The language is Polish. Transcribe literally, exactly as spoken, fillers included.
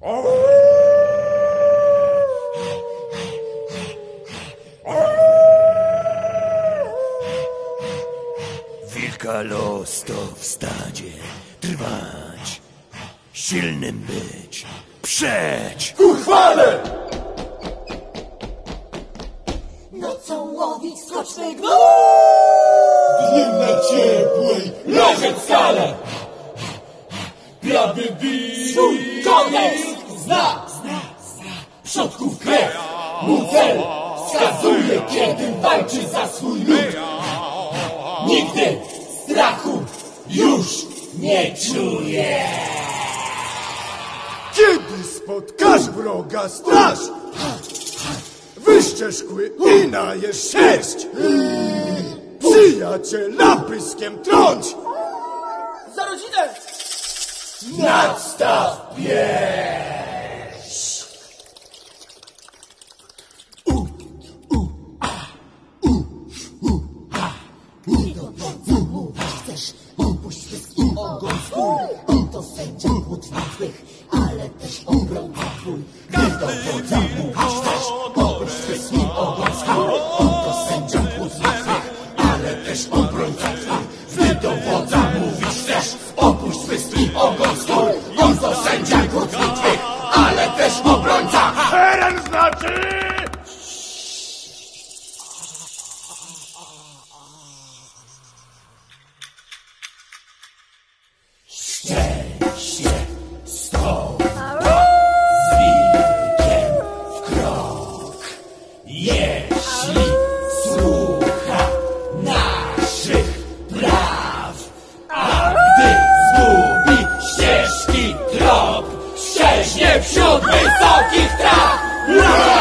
Wilka los to w stadzie trwać, silnym być, przeć ku chwale! Nocą łowić skoczny gnój, Dniem na ciepłej leżeć w skale. Prawy bij swój kodeks zna, przodków krew, mu cel wskazuje, kiedy walczy za swój lud. Nigdy strachu już nie czuje. Kiedy spotkasz wroga straż, wyszczesz kły i najesz sierść. Przyjaciela pyskiem trąć. za rodzinę! Nadstaw pierś. Chcesz opuść wszystkim ogon swój. On to sędzia głód martwych, ale też obrońca twój. Gdy do wodza mówisz też opuść wszystkim ogon swój. On to sędzia głód martwych, ale też obrońca twój. Gdy do wodza mówisz też opuść wszystkim ogon swój. On to sędzia głód martwych, ale też obrońca. Teren znaczy... Szczęście stąd z wilkiem w krok, jeśli słucha naszych praw, a gdy zgubi ścieżki trop, szczeźnie wśród wysokich traw.